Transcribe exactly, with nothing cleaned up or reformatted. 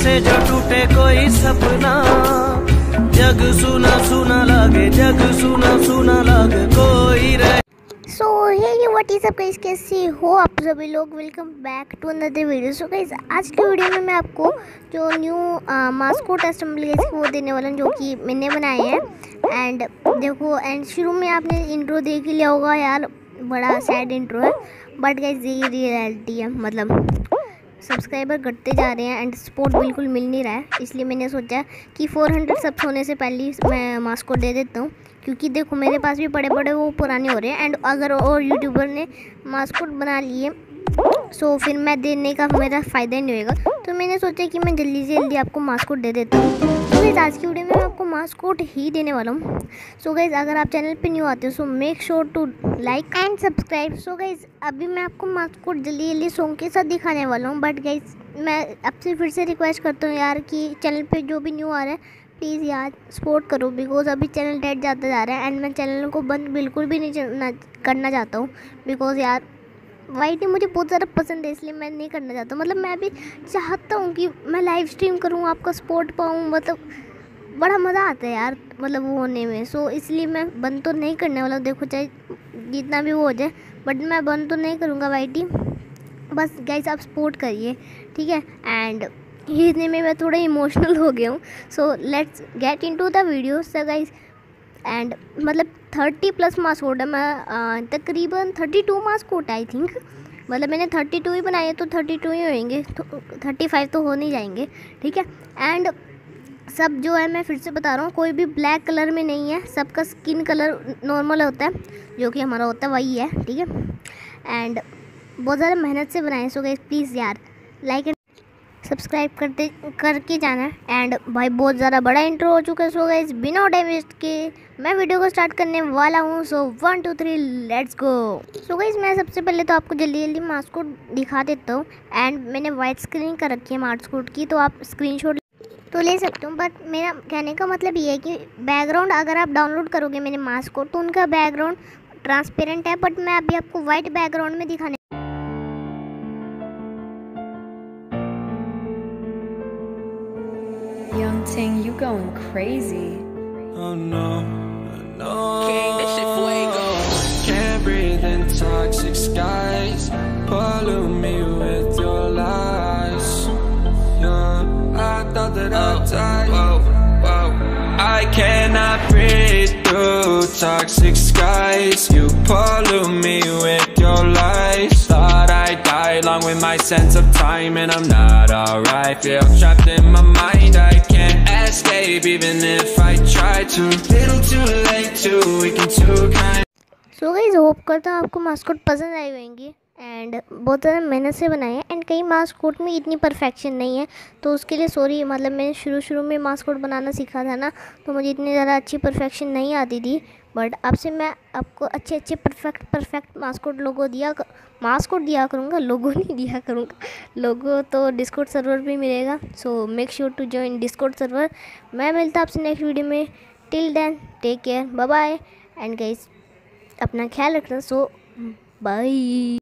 से जो टूटे कोई सपना, जग सुना सुना लागे, जग सुना सुना लागे कोई रहे। So hey what is up guys, कैसे हो आप सभी लोग। Welcome back to another video. So guys आज की वीडियो में मैं आपको जो न्यू मास्कोट असेंबली है वो देने वाला हूँ, जो कि मैंने बनाए हैं। एंड देखो, एंड शुरू में आपने इंट्रो देख ही लिया होगा यार, बड़ा सैड इंट्रो है, बट गाइस ये रियलिटी है। मतलब सब्सक्राइबर घटते जा रहे हैं एंड सपोर्ट बिल्कुल मिल नहीं रहा है, इसलिए मैंने सोचा कि चार सौ सब्स होने से पहले मैं मास्कोट दे देता हूँ। क्योंकि देखो मेरे पास भी बड़े बड़े वो पुराने हो रहे हैं, एंड अगर और यूट्यूबर ने मास्कोट बना लिए सो फिर मैं देने का मेरा फ़ायदा ही नहीं होगा। तो मैंने सोचा कि मैं जल्दी से जल्दी आपको मास्कोट दे देता हूँ। तो गाइस आज की वीडियो में मैं आपको मास्कोट ही देने वाला हूँ। सो गाइस अगर आप चैनल पे न्यू आते हो so make sure to like and subscribe. So guys अभी मैं आपको मास्कोट जल्दी जल्दी सॉन्ग के साथ दिखाने वाला हूँ, बट गाइस मैं आपसे फिर से रिक्वेस्ट करता हूँ यार कि चैनल पर जो भी न्यू आ रहा है प्लीज़ यार सपोर्ट करो, बिकॉज अभी चैनल डेड जाता जा रहा है एंड मैं चैनल को बंद बिल्कुल भी नहीं करना चाहता हूँ। बिकॉज यार वाईटी मुझे बहुत ज़्यादा पसंद है, इसलिए मैं नहीं करना चाहता। मतलब मैं भी चाहता हूँ कि मैं लाइव स्ट्रीम करूँ, आपका सपोर्ट पाऊँ, मतलब बड़ा मज़ा आता है यार मतलब वो होने में। सो इसलिए मैं बंद तो नहीं करने वाला, देखो चाहे जितना भी वो हो जाए, बट मैं बंद तो नहीं करूँगा वाईटी। बस गाइस आप सपोर्ट करिए, ठीक है। एंड इतने में मैं थोड़ा इमोशनल हो गया हूँ, so let's get into the video. So guys and मतलब थर्टी प्लस मास्कोट है, मैं तकरीबन thirty two mascot I think, मतलब मैंने थर्टी टू ही बनाए हैं तो थर्टी टू ही होंगे, तो थर्टी फाइव तो हो नहीं जाएंगे, ठीक है। एंड सब जो है मैं फिर से बता रहा हूँ, कोई भी ब्लैक कलर में नहीं है, सबका स्किन कलर नॉर्मल होता है, जो कि हमारा होता है वही है, ठीक है। एंड बहुत ज़्यादा मेहनत से बनाए। सो गाइस प्लीज़ यार लाइक एंड सब्सक्राइब करते करके जाना। एंड भाई बहुत ज़्यादा बड़ा इंट्रो हो चुका है। सो गाइस बिना टाइम वेस्ट के मैं वीडियो को स्टार्ट करने वाला हूँ। So one two three let's go. So guys मैं सबसे पहले तो आपको जल्दी जल्दी मास्कोट दिखा देता हूँ। एंड मैंने वाइट स्क्रीन कर रखी है मास्कोट की, तो आप स्क्रीनशॉट तो ले सकते हो। बट मेरा कहने का मतलब ये है कि बैकग्राउंड अगर आप डाउनलोड करोगे मेरे मास्कोट तो उनका बैकग्राउंड ट्रांसपेरेंट है, बट मैं अभी आपको वाइट बैकग्राउंड में दिखाने। Young Ting, you going crazy. Oh no, no. King, this shit fuego. Can't breathe in toxic skies. Pollute me with your lies. Yeah, I thought that I'd die. Whoa, whoa. I cannot breathe through toxic skies. You pollute me with your lies. Thought I'd die along with my sense of time, and I'm not alright. Feel trapped in my mind. I can't escape even if I try to. Little too late to weaken too kind. So guys hope करता हूँ आपको mascot पसंद आई होंगी and बहुत ज़्यादा मेहनत से बनाए हैं। एंड कई मास्कोट में इतनी परफेक्शन नहीं है, तो उसके लिए सॉरी। मतलब मैंने शुरू शुरू में मास्कोट बनाना सीखा था ना, तो मुझे इतनी ज़्यादा अच्छी परफेक्शन नहीं आती थी। बट अब से मैं आपको अच्छे अच्छे परफेक्ट परफेक्ट मास्कोट लोगो दिया मास्कोट दिया करूँगा, लोगो नहीं दिया करूँगा। लोगो तो डिस्कॉर्ड सर्वर पे मिलेगा, so make sure to join Discord server. मैं मिलता आपसे नेक्स्ट वीडियो में। Till then take care, bye bye. And guys अपना ख्याल रखना। So bye.